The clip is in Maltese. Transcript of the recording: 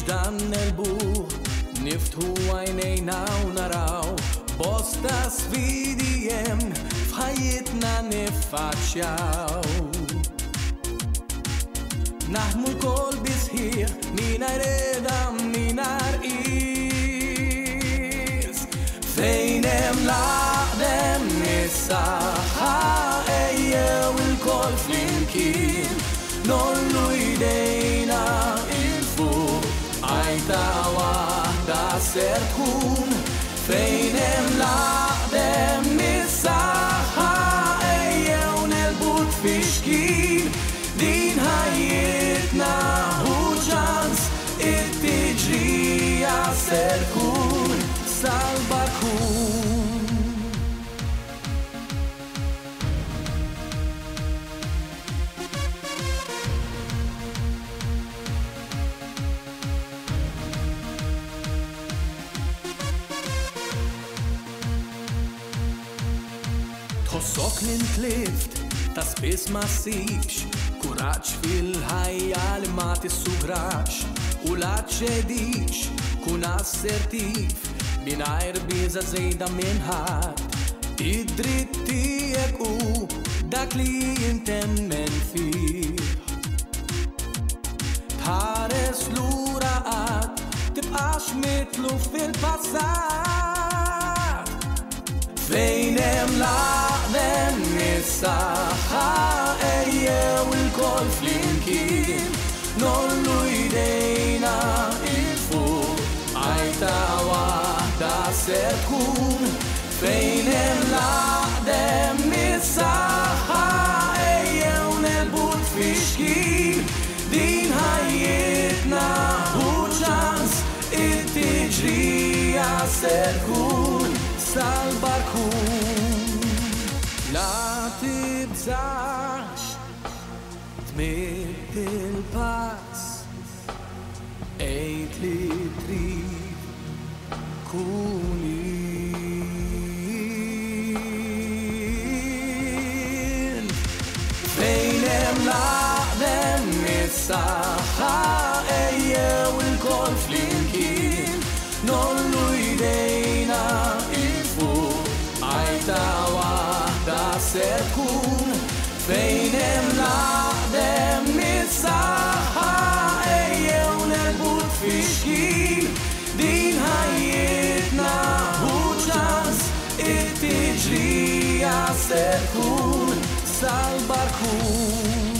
dan il-bur niftħu għajnejna u naraw bosta sfidi jem f'ħajjitna niffaċċjaw. Naħdmu l-kol bisħiħ mingħajr reda mingħajr qis. Fejn hemm l-għaqdem is-saħħa ejjew il-kol flimkien nollu jdejna il-fuq għajta waħda ser tkun. Fejn hemm l-għaqdem is-saħħa ejjew nelbu tfixkil din ħajjitna u ċans it-tiġrija ser tkun sal-barkun. Tħossok li ntlift ta' spiss ma ssibx kuraġġ fil-ħajja li ma tissugrax u la tċedix kun assertiv mingħajr biża' żejda minn ħadd. Id-dritt tiegħek hu dak li intemmen fih. Tħares lura qatt tibqax mitlu fil-passat. Fejn hemm l-għaqdem is-saħħa ejjew il-kol flimkien nollu jdejna il-fuq għajta waħda ser tkun. Fejn hemm l-għaqdem is-saħħa ejjew nelbu tfixkil din ħajjitna u ċans it-tiġrija ser tkun sal-barkun. La tibżax tmitt il-pass ejt li trid kun jien. Fejn hemm l-għaqdem is-saħħa ejjew il-kol flimkien nollu jdejna il-fuq għajta waħda ser tkun. Fejn hemm l-għaqdem is-saħħa ejjew nelbu tfixkil din ħajjitna u ċans it-tiġrija ser tkun sal-barkun.